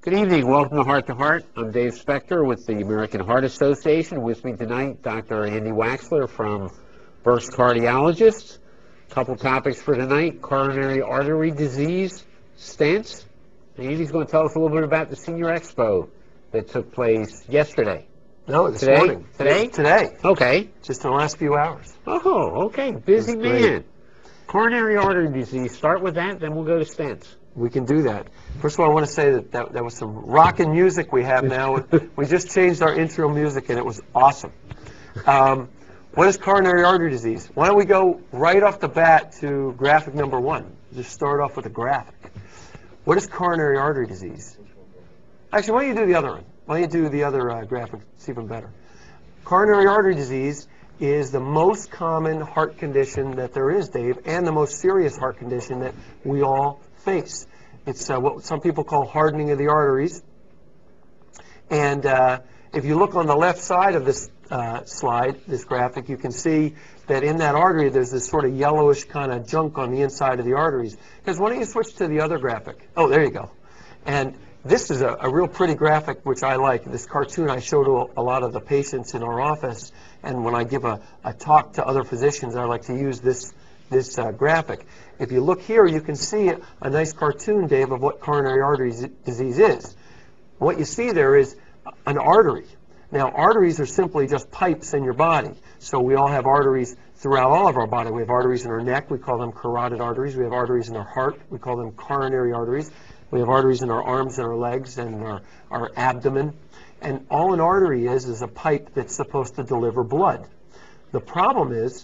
Good evening. Welcome to Heart to Heart. I'm Dave Spector with the American Heart Association. With me tonight, Dr. Andy Waxler from Burst Cardiologists. A couple topics for tonight: coronary artery disease, stents. Andy's going to tell us a little bit about the Senior Expo that took place yesterday. No, this Today? morning. Today? Today. Okay. Just in the last few hours. Oh, okay. Busy That's great. man. Coronary artery disease. Start with that, then we'll go to stents. We can do that. First of all, I want to say that was some rockin' music we have now. We just changed our intro music, and it was awesome. What is coronary artery disease? Why don't we go right off the bat to graphic number 1? Just start off with a graphic. What is coronary artery disease? Actually, why don't you do the other one? Why don't you do the other graphic? It's even better. Coronary artery disease is the most common heart condition that there is, Dave, and the most serious heart condition that we all face. It's what some people call hardening of the arteries. And if you look on the left side of this slide, this graphic, you can see that in that artery there's this sort of yellowish kind of junk on the inside of the arteries. Because why don't you switch to the other graphic? Oh, there you go. And this is a real pretty graphic, which I like. This cartoon I show to a lot of the patients in our office, and when I give a talk to other physicians, I like to use this graphic. If you look here, you can see a nice cartoon, Dave, of what coronary artery disease is. What you see there is an artery. Now, arteries are simply just pipes in your body. So we all have arteries throughout all of our body. We have arteries in our neck. We call them carotid arteries. We have arteries in our heart. We call them coronary arteries. We have arteries in our arms and our legs and our abdomen. And all an artery is a pipe that's supposed to deliver blood. The problem is,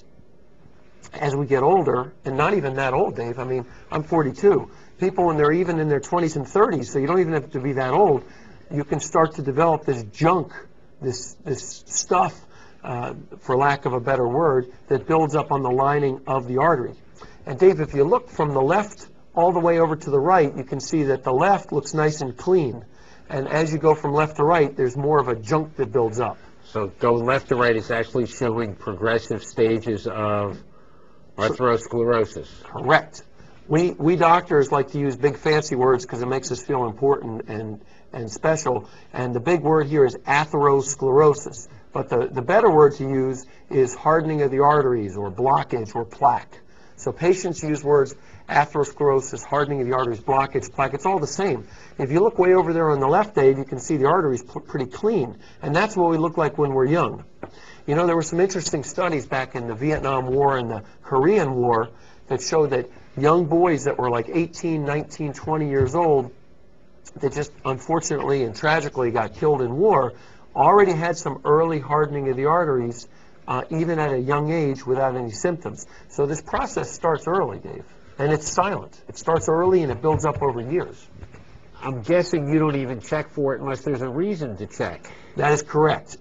as we get older, and not even that old, Dave, I mean, I'm 42. People, when they're even in their 20s and 30s, so you don't even have to be that old, you can start to develop this junk, this stuff, for lack of a better word, that builds up on the lining of the artery. And Dave, if you look from the left all the way over to the right, you can see that the left looks nice and clean. And as you go from left to right, there's more of a junk that builds up. So going left to right is actually showing progressive stages of atherosclerosis. Correct. We doctors like to use big fancy words because it makes us feel important and special. And the big word here is atherosclerosis. But the better word to use is hardening of the arteries or blockage or plaque. So patients use words atherosclerosis, hardening of the arteries, blockage, plaque. It's all the same. If you look way over there on the left, Dave, you can see the arteries pretty clean. And that's what we look like when we're young. You know, there were some interesting studies back in the Vietnam War and the Korean War that showed that young boys that were like 18, 19, 20 years old that just unfortunately and tragically got killed in war already had some early hardening of the arteries even at a young age without any symptoms. So this process starts early, Dave, and it's silent. It starts early and it builds up over years. I'm guessing you don't even check for it unless there's a reason to check. That is correct.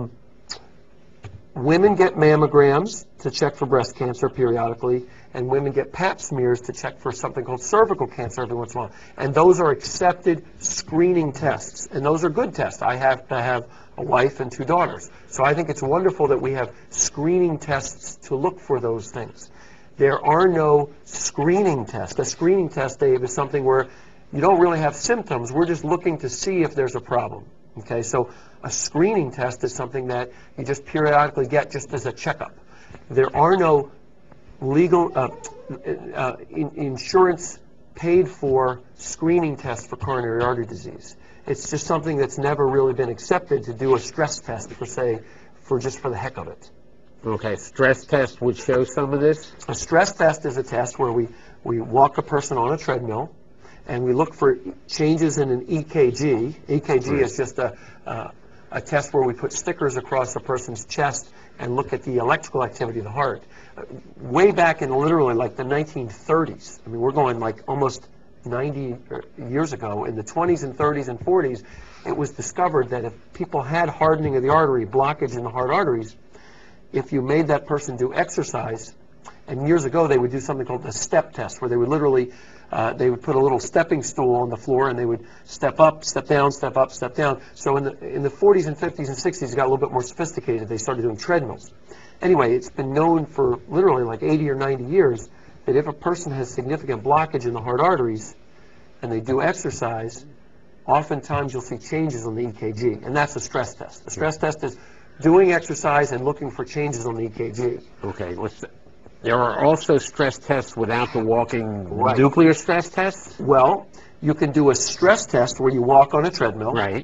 Women get mammograms to check for breast cancer periodically, and women get pap smears to check for something called cervical cancer every once in a while. And those are accepted screening tests, and those are good tests. I have to have a wife and 2 daughters. So I think it's wonderful that we have screening tests to look for those things. There are no screening tests. A screening test, Dave, is something where you don't really have symptoms. We're just looking to see if there's a problem. Okay, so a screening test is something that you just periodically get just as a checkup. There are no legal insurance paid for screening tests for coronary artery disease. It's just something that's never really been accepted to do a stress test, per se, just for the heck of it. Okay, stress test would show some of this? A stress test is a test where we walk a person on a treadmill, and we look for changes in an EKG. EKG is just a test where we put stickers across a person's chest and look at the electrical activity of the heart. Way back in literally like the 1930s, I mean, we're going like almost 90 years ago, in the 20s and 30s and 40s, it was discovered that if people had hardening of the artery, blockage in the heart arteries, if you made that person do exercise, and years ago they would do something called the step test, where they would literally they would put a little stepping stool on the floor, and they would step up, step down, step up, step down. So in the 40s and 50s and 60s, it got a little bit more sophisticated. They started doing treadmills. Anyway, it's been known for literally like 80 or 90 years that if a person has significant blockage in the heart arteries and they do exercise, oftentimes you'll see changes on the EKG, and that's a stress test. The stress test is doing exercise and looking for changes on the EKG. Okay, there are also stress tests without the walking, Right. nuclear stress tests? Well, you can do a stress test where you walk on a treadmill. Right.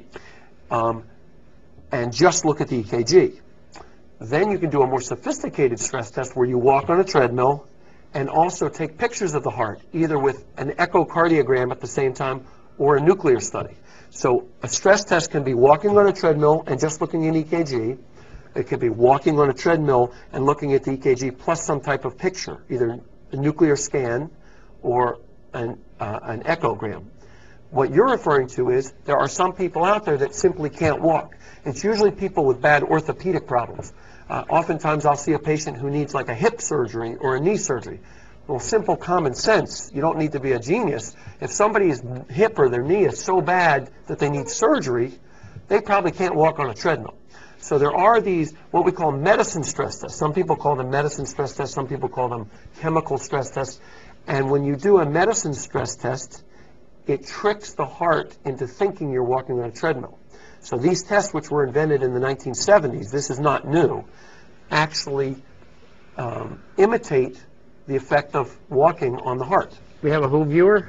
And just look at the EKG. Then you can do a more sophisticated stress test where you walk on a treadmill and also take pictures of the heart, either with an echocardiogram at the same time or a nuclear study. So a stress test can be walking on a treadmill and just looking at EKG. It could be walking on a treadmill and looking at the EKG plus some type of picture, either a nuclear scan or an echogram. What you're referring to is there are some people out there that simply can't walk. It's usually people with bad orthopedic problems. Oftentimes I'll see a patient who needs like a hip surgery or a knee surgery. Well, simple common sense, you don't need to be a genius. If somebody's hip or their knee is so bad that they need surgery, they probably can't walk on a treadmill. So there are these, what we call medicine stress tests. Some people call them medicine stress tests, some people call them chemical stress tests. And when you do a medicine stress test, it tricks the heart into thinking you're walking on a treadmill. So these tests, which were invented in the 1970s, this is not new, actually imitate the effect of walking on the heart. We have a home viewer.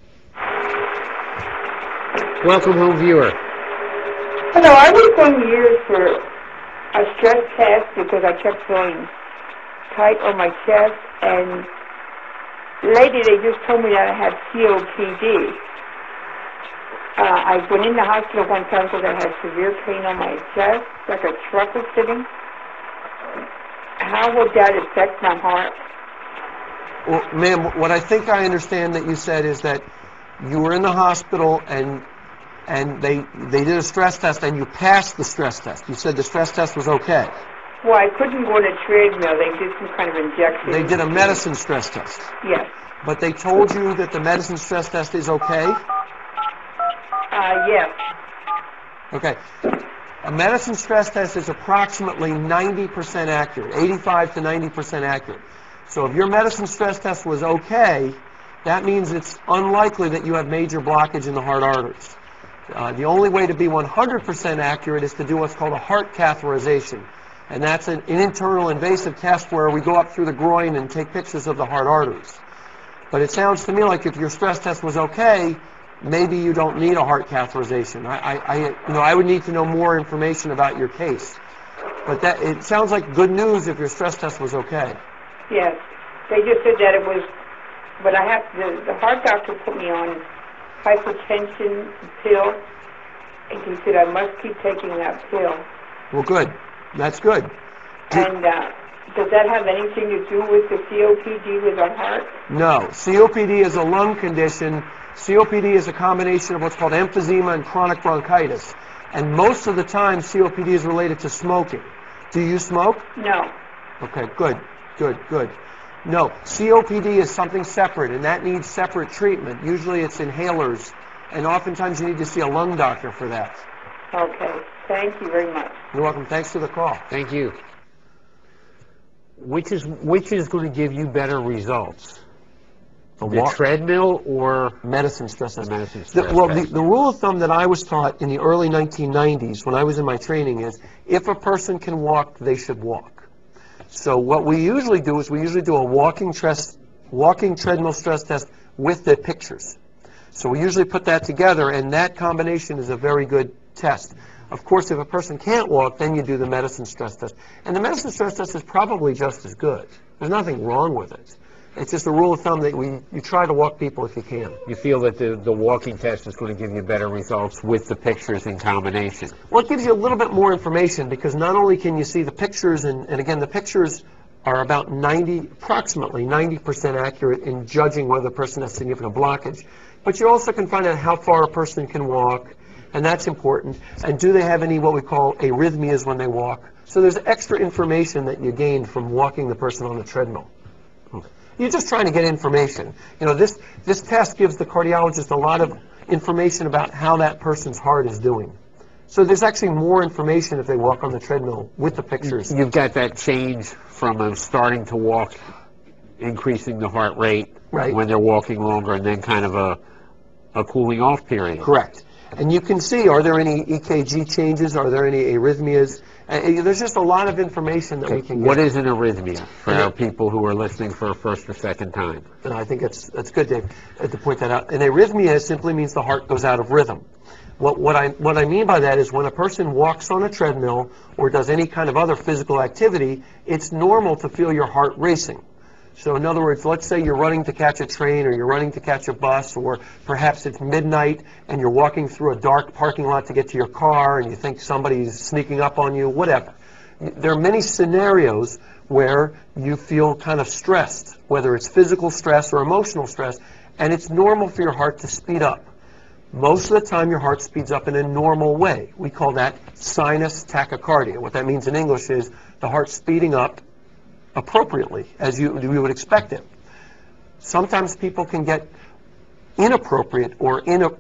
Welcome, home viewer. Hello, I was going years for a stress test because I kept feeling tight on my chest, and later they just told me that I had COPD. I went in the hospital one time because I had severe pain on my chest, like a truck was sitting. How would that affect my heart? Well, ma'am, what I think I understand that you said is that you were in the hospital and they did a stress test and you passed the stress test. You said the stress test was okay. Well, I couldn't go on a treadmill. They did some kind of injection. They did a medicine stress test. Yes. But they told you that the medicine stress test is okay? Yes. Okay. A medicine stress test is approximately 90% accurate, 85 to 90% accurate. So if your medicine stress test was okay, that means it's unlikely that you have major blockage in the heart arteries. The only way to be 100% accurate is to do what's called a heart catheterization. And that's an internal invasive test where we go up through the groin and take pictures of the heart arteries. But it sounds to me like if your stress test was okay, maybe you don't need a heart catheterization. I would need to know more information about your case. But it sounds like good news if your stress test was okay. Yes. They just said that it was, but the heart doctor put me on hypertension pill, and he said I must keep taking that pill. Well, good. That's good. And does that have anything to do with the COPD with our heart? No. COPD is a lung condition. COPD is a combination of what's called emphysema and chronic bronchitis. And most of the time, COPD is related to smoking. Do you smoke? No. Okay, good. No, COPD is something separate, and that needs separate treatment. Usually it's inhalers, and oftentimes you need to see a lung doctor for that. Okay. Thank you very much. You're welcome. Thanks for the call. Thank you. Which is going to give you better results? The treadmill or medicine stress test? Medicine stress test. The rule of thumb that I was taught in the early 1990s when I was in my training is if a person can walk, they should walk. So what we usually do is we usually do a walking treadmill stress test with the pictures. So we usually put that together, and that combination is a very good test. Of course, if a person can't walk, then you do the medicine stress test. And the medicine stress test is probably just as good. There's nothing wrong with it. It's just a rule of thumb that you try to walk people if you can. You feel that the walking test is going to give you better results with the pictures in combination? Well, it gives you a little bit more information because not only can you see the pictures, and again, the pictures are about approximately 90% accurate in judging whether the person has significant blockage, but you also can find out how far a person can walk, and that's important. And do they have any what we call arrhythmias when they walk? So there's extra information that you gain from walking the person on the treadmill. You're just trying to get information. You know, this test gives the cardiologist a lot of information about how that person's heart is doing. So there's actually more information if they walk on the treadmill with the pictures. You've got that change from starting to walk, increasing the heart rate right. when they're walking longer, and then kind of a cooling off period. Correct. And you can see, are there any EKG changes? Are there any arrhythmias? There's just a lot of information that we can get. What is an arrhythmia for our people who are listening for a first or second time? And I think that's good, Dave, to point that out. An arrhythmia simply means the heart goes out of rhythm. What I mean by that is when a person walks on a treadmill or does any kind of other physical activity, it's normal to feel your heart racing. So in other words, let's say you're running to catch a train or you're running to catch a bus, or perhaps it's midnight and you're walking through a dark parking lot to get to your car and you think somebody's sneaking up on you, whatever. There are many scenarios where you feel kind of stressed, whether it's physical stress or emotional stress, and it's normal for your heart to speed up. Most of the time your heart speeds up in a normal way. We call that sinus tachycardia. What that means in English is the heart speeding up appropriately, as you would expect it. Sometimes people can get inappropriate or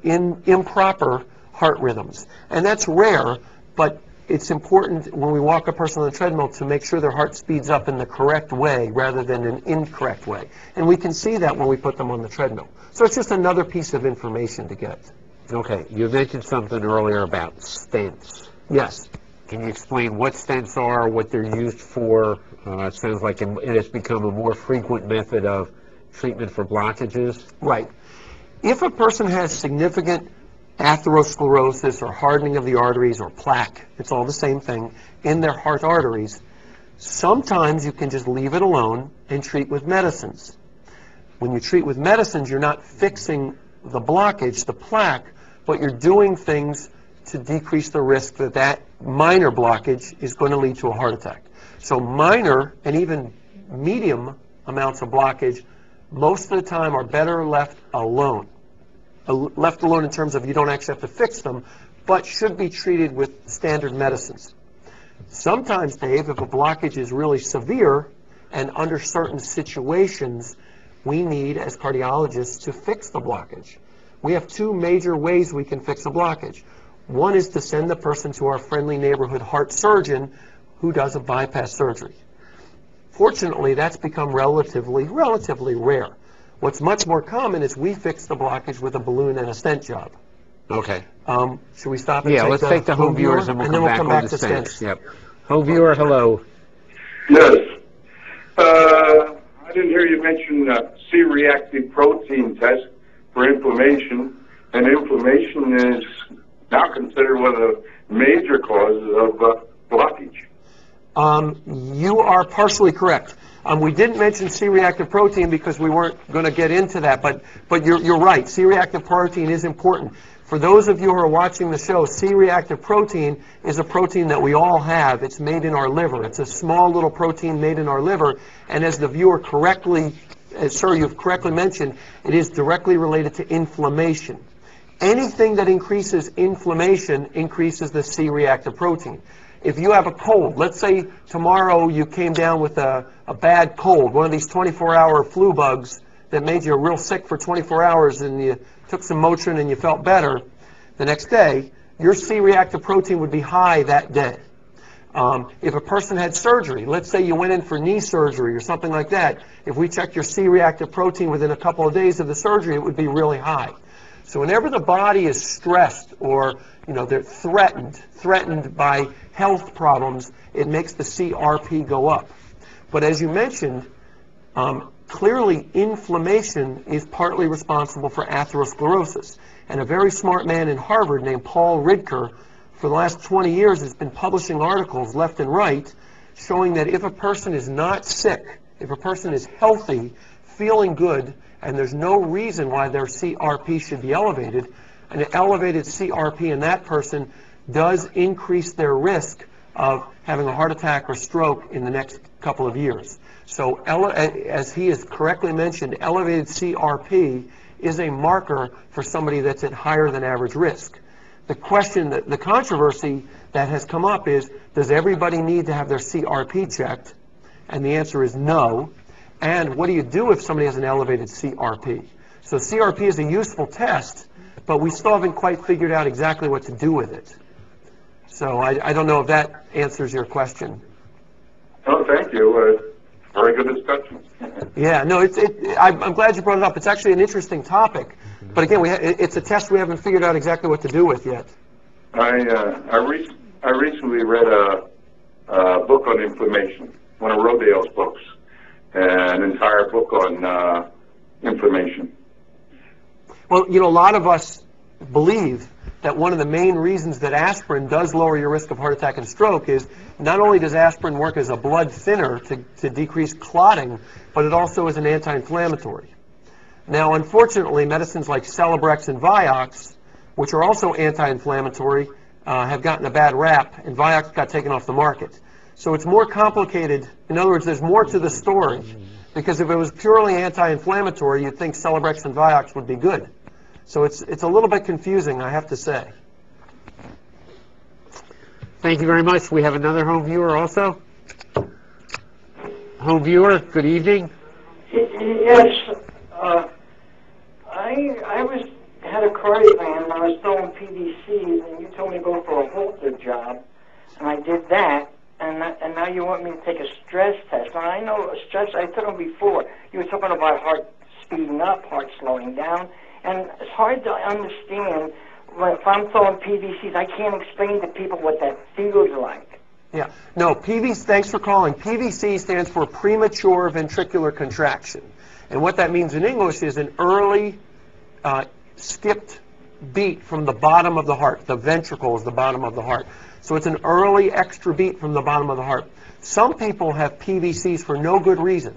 improper heart rhythms, and that's rare, but it's important when we walk a person on the treadmill to make sure their heart speeds up in the correct way rather than an incorrect way. And we can see that when we put them on the treadmill. So it's just another piece of information to get. Okay, you mentioned something earlier about stents. Yes. Can you explain what stents are, what they're used for? It sounds like it has become a more frequent method of treatment for blockages. Right. If a person has significant atherosclerosis or hardening of the arteries or plaque, it's all the same thing, in their heart arteries, sometimes you can just leave it alone and treat with medicines. When you treat with medicines, you're not fixing the blockage, the plaque, but you're doing things to decrease the risk that that minor blockage is going to lead to a heart attack. So minor and even medium amounts of blockage most of the time are better left alone. Left alone in terms of you don't actually have to fix them, but should be treated with standard medicines. Sometimes, Dave, if a blockage is really severe and under certain situations, we need, as cardiologists, to fix the blockage. We have two major ways we can fix a blockage. One is to send the person to our friendly neighborhood heart surgeon who does a bypass surgery. Fortunately, that's become relatively rare. What's much more common is we fix the blockage with a balloon and a stent job. Okay. Should we stop and Yeah, let's take the home viewers and we'll come back on the stents. Yep. Home viewer, hello. Yes. I didn't hear you mention C-reactive protein test for inflammation, and inflammation is now considered one of the major causes of blockage. You are partially correct. We didn't mention C-reactive protein because we weren't going to get into that, but you're right. C-reactive protein is important. For those of you who are watching the show, C-reactive protein is a protein that we all have. It's made in our liver. It's a small little protein made in our liver, and as the viewer correctly, sir, you've correctly mentioned, it is directly related to inflammation. Anything that increases inflammation increases the C-reactive protein. If you have a cold, let's say tomorrow you came down with a bad cold, one of these 24-hour flu bugs that made you real sick for 24 hours and you took some Motrin and you felt better, the next day, your C-reactive protein would be high that day. If a person had surgery, let's say you went in for knee surgery or something like that, if we checked your C-reactive protein within a couple of days of the surgery, it would be really high. So whenever the body is stressed or they're threatened by health problems, it makes the CRP go up. But as you mentioned, clearly inflammation is partly responsible for atherosclerosis. And a very smart man in Harvard named Paul Ridker, for the last 20 years, has been publishing articles left and right showing that if a person is not sick, if a person is healthy, feeling good, and there's no reason why their CRP should be elevated, an elevated CRP in that person does increase their risk of having a heart attack or stroke in the next couple of years. So as he has correctly mentioned, elevated CRP is a marker for somebody that's at higher than average risk. The question, the controversy that has come up is, does everybody need to have their CRP checked? And the answer is no. And what do you do if somebody has an elevated CRP? So CRP is a useful test, but we still haven't quite figured out exactly what to do with it. So I don't know if that answers your question. Oh, thank you. Very good discussion. Yeah, no, I'm glad you brought it up. It's actually an interesting topic. But again, it's a test we haven't figured out exactly what to do with yet. I recently read a book on inflammation, one of Rodale's books, an entire book on inflammation. Well, a lot of us believe that one of the main reasons that aspirin does lower your risk of heart attack and stroke is not only does aspirin work as a blood thinner to decrease clotting, but it also is an anti-inflammatory. Now, unfortunately, medicines like Celebrex and Vioxx, which are also anti-inflammatory, have gotten a bad rap, and Vioxx got taken off the market. So it's more complicated. In other words, there's more to the story, because if it was purely anti-inflammatory, you'd think Celebrex and Vioxx would be good. So it's a little bit confusing, I have to say. Thank you very much. We have another home viewer also. Home viewer, good evening. Yes, I had a cardiogram and I was throwing PVCs, and you told me to go for a Holter job, and I did that, and now you want me to take a stress test. Now I know a stress. I took them before. You were talking about heart speeding up, heart slowing down, and it's hard to understand. If I'm throwing PVCs, I can't explain to people what that feels like. Yeah. No, PVC, thanks for calling. PVC stands for premature ventricular contraction. And what that means in English is an early skipped beat from the bottom of the heart. The ventricle is the bottom of the heart. So it's an early extra beat from the bottom of the heart. Some people have PVCs for no good reason.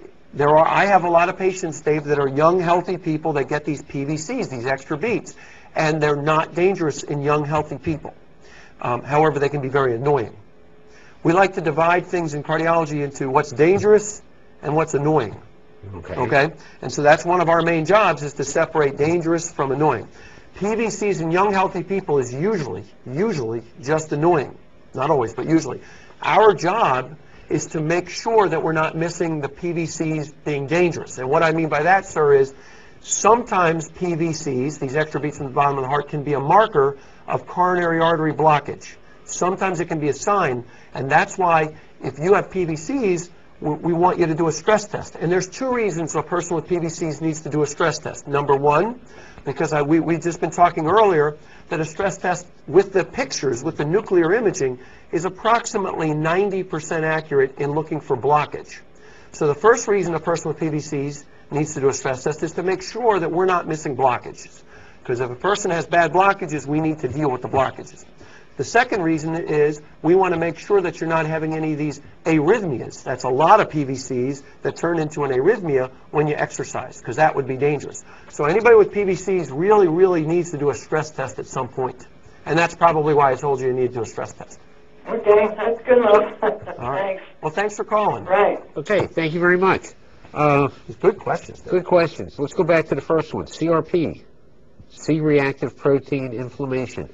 I have a lot of patients, Dave, that are young, healthy people that get these PVCs, these extra beats, and they're not dangerous in young, healthy people. However, they can be very annoying. We like to divide things in cardiology into what's dangerous and what's annoying. Okay? And so that's one of our main jobs, is to separate dangerous from annoying. PVCs in young, healthy people is usually just annoying. Not always, but usually. Our job is to make sure that we're not missing the PVCs being dangerous. And what I mean by that, sir, is sometimes PVCs, these extra beats from the bottom of the heart, can be a marker of coronary artery blockage. Sometimes it can be a sign, and that's why if you have PVCs, we want you to do a stress test. And there's two reasons a person with PVCs needs to do a stress test. Number one, because we've just been talking earlier that a stress test with the pictures, with the nuclear imaging, is approximately 90% accurate in looking for blockage. So the first reason a person with PVCs needs to do a stress test is to make sure that we're not missing blockages. Because if a person has bad blockages, we need to deal with the blockages. The second reason is we want to make sure that you're not having any of these arrhythmias. That's a lot of PVCs that turn into an arrhythmia when you exercise, because that would be dangerous. So anybody with PVCs really needs to do a stress test at some point. And that's probably why I told you need to do a stress test. Okay, that's good enough. All right. Thanks. Well, thanks for calling. Right. Okay, thank you very much. Good questions. Good questions. Let's go back to the first one. CRP, C-reactive protein inflammation.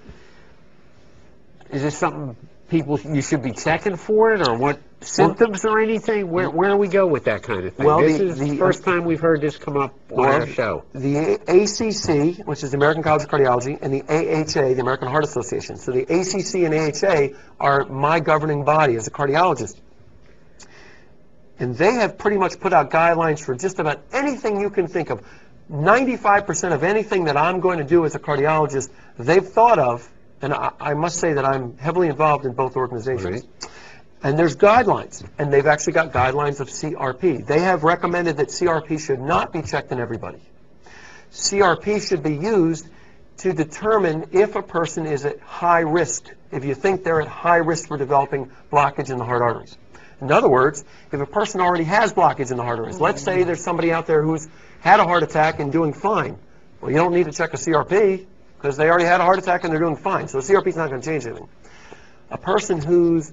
Is this something you should be checking for it, or what symptoms or anything? Where do we go with that kind of thing? Well, this is the first time we've heard this come up on our show. The ACC, which is the American College of Cardiology, and the AHA, the American Heart Association. So the ACC and AHA are my governing body as a cardiologist. And they have pretty much put out guidelines for just about anything you can think of. 95% of anything that I'm going to do as a cardiologist, they've thought of. And I must say that I'm heavily involved in both organizations. Right. And there's guidelines, and they've actually got guidelines of CRP. They have recommended that CRP should not be checked in everybody. CRP should be used to determine if a person is at high risk, if you think they're at high risk for developing blockage in the heart arteries. In other words, if a person already has blockage in the heart arteries, let's say there's somebody out there who's had a heart attack and doing fine. Well, you don't need to check a CRP, because they already had a heart attack and they're doing fine. So CRP is not going to change anything. A person who's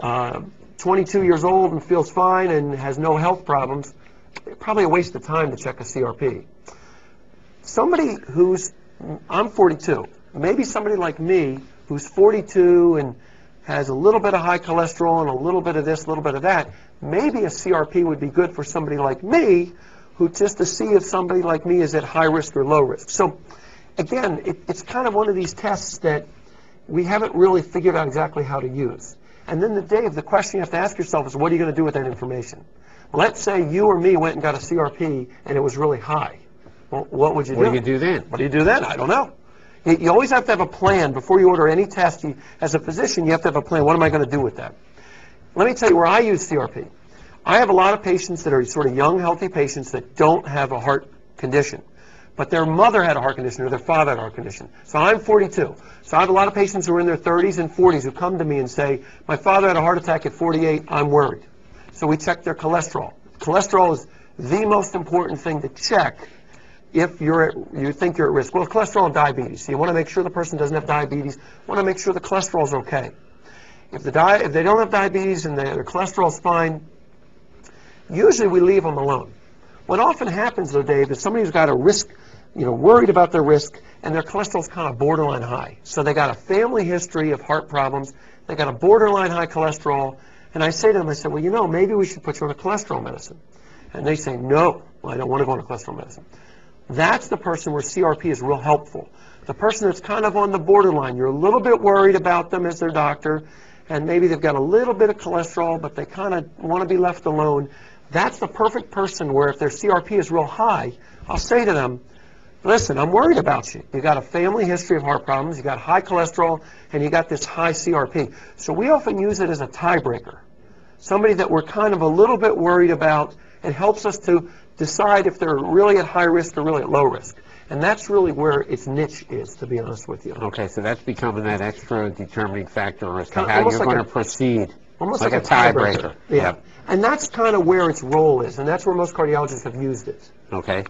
22 years old and feels fine and has no health problems, probably a waste of time to check a CRP. Somebody I'm 42, maybe somebody like me who's 42 and has a little bit of high cholesterol and a little bit of this, a little bit of that, maybe a CRP would be good for somebody like me, who just to see if somebody like me is at high risk or low risk. So again, it's kind of one of these tests that we haven't really figured out exactly how to use. And then, Dave, the question you have to ask yourself is, what are you going to do with that information? Let's say you or me went and got a CRP and it was really high. Well, what would you do? What do you do then? What do you do then? I don't know. You always have to have a plan before you order any test. As a physician, you have to have a plan. What am I going to do with that? Let me tell you where I use CRP. I have a lot of patients that are sort of young, healthy patients that don't have a heart condition, but their mother had a heart condition or their father had a heart condition. So I'm 42. So I have a lot of patients who are in their 30s and 40s who come to me and say, my father had a heart attack at 48, I'm worried. So we check their cholesterol. Cholesterol is the most important thing to check if you think you're at risk. Well, cholesterol and diabetes. So you want to make sure the person doesn't have diabetes. You want to make sure the cholesterol is okay. If they don't have diabetes and their cholesterol is fine, usually we leave them alone. What often happens, though, Dave, is somebody who's got a risk, worried about their risk, and their cholesterol's kind of borderline high. So they got a family history of heart problems. They got a borderline high cholesterol. And I say to them, I said, well, maybe we should put you on a cholesterol medicine. And they say, no, I don't want to go on a cholesterol medicine. That's the person where CRP is real helpful. The person that's kind of on the borderline, you're a little bit worried about them as their doctor, and maybe they've got a little bit of cholesterol, but they kind of want to be left alone. That's the perfect person where if their CRP is real high, I'll say to them, listen, I'm worried about you. You got a family history of heart problems, you got high cholesterol, and you got this high CRP. So we often use it as a tiebreaker. Somebody that we're kind of a little bit worried about. It helps us to decide if they're really at high risk or really at low risk. And that's really where its niche is, to be honest with you. Okay, so that's becoming that extra determining factor as to how almost you're like going to proceed. Almost like a tiebreaker. Yeah. Yep. And that's kind of where its role is, and that's where most cardiologists have used it. Okay.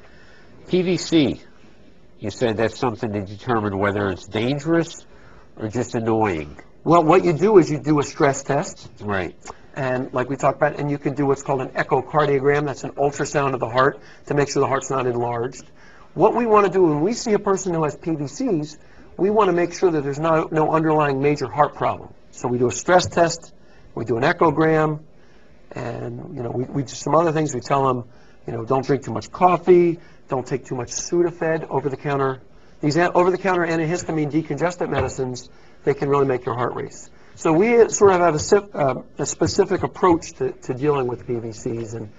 PVC, you said that's something to determine whether it's dangerous or just annoying. Well, what you do is you do a stress test. Right. And like we talked about, and you can do what's called an echocardiogram. That's an ultrasound of the heart to make sure the heart's not enlarged. What we want to do when we see a person who has PVCs, we want to make sure that there's no underlying major heart problem. So we do a stress test, we do an echogram, and we do some other things. We tell them, don't drink too much coffee, don't take too much Sudafed, over-the-counter. These over-the-counter antihistamine decongestant medicines, they can really make your heart race. So we sort of have a specific approach to dealing with PVCs, and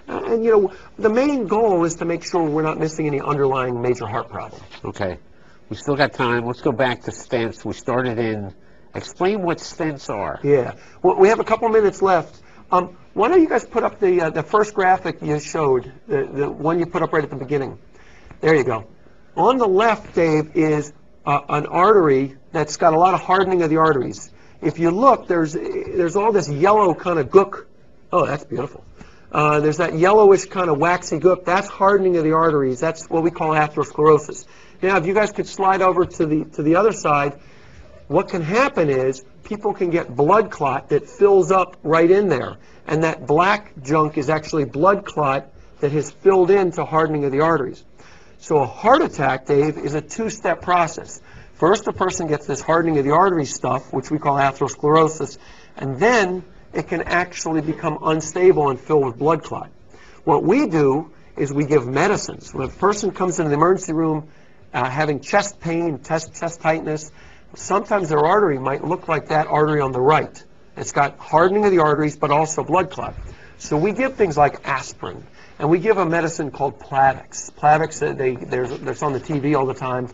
the main goal is to make sure we're not missing any underlying major heart problem. Okay. We still got time. Let's go back to stents. We started in, explain what stents are. Yeah. Well, we have a couple minutes left. Why don't you guys put up the first graphic you showed, the one you put up right at the beginning. There you go. On the left, Dave, is an artery that's got a lot of hardening of the arteries. If you look, there's all this yellow kind of gook. Oh, that's beautiful. There's that yellowish kind of waxy gook. That's hardening of the arteries. That's what we call atherosclerosis. Now, if you guys could slide over to the other side, what can happen is people can get blood clot that fills up right in there. And that black junk is actually blood clot that has filled into hardening of the arteries. So a heart attack, Dave, is a two-step process. First, the person gets this hardening of the artery stuff, which we call atherosclerosis, and then it can actually become unstable and fill with blood clot. What we do is we give medicines. When a person comes into the emergency room having chest pain, chest tightness, sometimes their artery might look like that artery on the right. It's got hardening of the arteries, but also blood clot. So we give things like aspirin, and we give a medicine called Plavix. Plavix, there's on the TV all the time.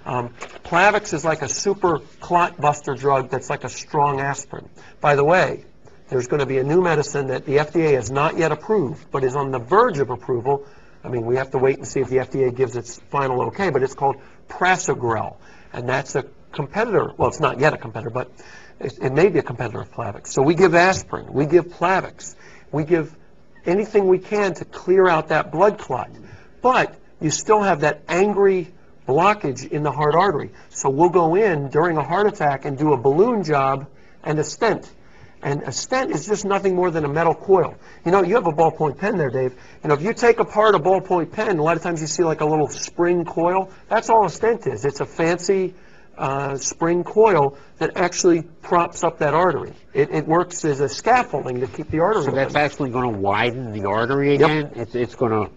Plavix is like a super clot buster drug that's like a strong aspirin. By the way, there's going to be a new medicine that the FDA has not yet approved, but is on the verge of approval. I mean, we have to wait and see if the FDA gives its final okay, but it's called Prasugrel, and that's a competitor. Well, it's not yet a competitor, but it may be a competitor of Plavix. So we give aspirin, we give Plavix, we give anything we can to clear out that blood clot. But you still have that angry blockage in the heart artery. So we'll go in during a heart attack and do a balloon job and a stent. And a stent is just nothing more than a metal coil. You have a ballpoint pen there, Dave. If you take apart a ballpoint pen, a lot of times you see like a little spring coil. That's all a stent is. It's a fancy spring coil that actually props up that artery. It works as a scaffolding to keep the artery open. So that's actually going to widen the artery again? Yep. It's going to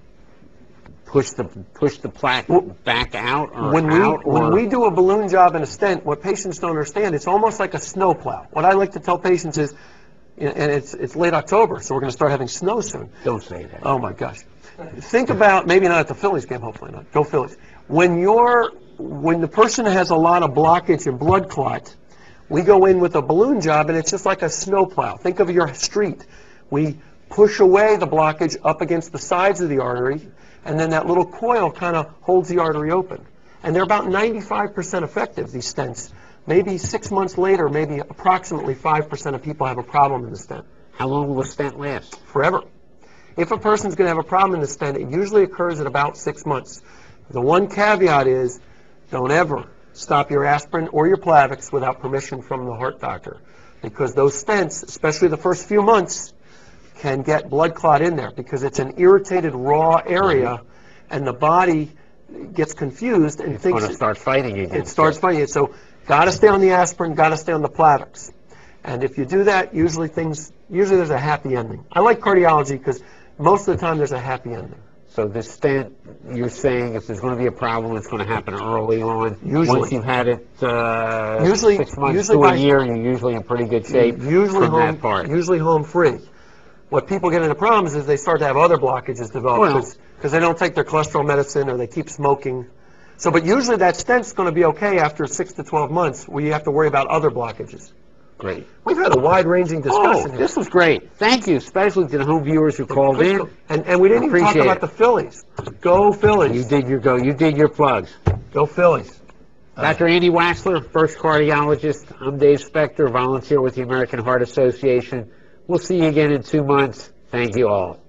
push the plaque back out or when we do a balloon job and a stent, what patients don't understand, it's almost like a snowplow. What I like to tell patients is, and it's late October, so we're going to start having snow soon. Don't say that. Oh my gosh. Think about, maybe not at the Phillies game, hopefully not. Go Phillies. When the person has a lot of blockage and blood clot, we go in with a balloon job, and it's just like a snowplow. Think of your street. We push away the blockage up against the sides of the artery, and then that little coil kind of holds the artery open. And they're about 95% effective, these stents. Maybe 6 months later, maybe approximately 5% of people have a problem in the stent. How long will a stent last? Forever. If a person's going to have a problem in the stent, it usually occurs at about 6 months. The one caveat is, don't ever stop your aspirin or your Plavix without permission from the heart doctor, because those stents, especially the first few months, can get blood clot in there because it's an irritated raw area, and the body gets confused and It's thinks going to start fighting again. it starts fighting it. So, got to stay on the aspirin, got to stay on the Plavix. And if you do that, usually there's a happy ending. I like cardiology because most of the time there's a happy ending. So this stent, you're saying if there's going to be a problem, it's going to happen early on. Usually. Once you've had it Usually- 6 months usually to a by- year, you're usually in pretty good shape Usually from that part. Usually home free. What people get into problems is they start to have other blockages develop Well- because they don't take their cholesterol medicine or they keep smoking. So, but usually that stent's going to be okay after 6 to 12 months where you have to worry about other blockages. Great. We've had a wide-ranging discussion Oh, here. this was great. Thank you, especially to the home viewers who called in. And we didn't even talk Appreciate about it. the Phillies. Go Phillies. You did your plugs. Go Phillies. Dr. Andy Waxler, first cardiologist. I'm Dave Spector, volunteer with the American Heart Association. We'll see you again in 2 months. Thank you all.